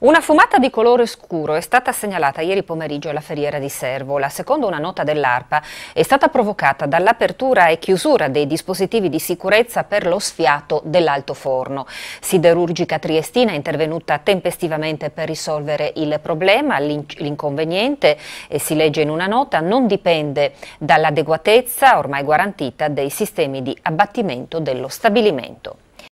Una fumata di colore scuro è stata segnalata ieri pomeriggio alla Ferriera di Servola. Secondo una nota dell'ARPA è stata provocata dall'apertura e chiusura dei dispositivi di sicurezza per lo sfiato dell'altoforno. Siderurgica Triestina è intervenuta tempestivamente per risolvere il problema. L'inconveniente, si legge in una nota, non dipende dall'adeguatezza ormai garantita dei sistemi di abbattimento dello stabilimento.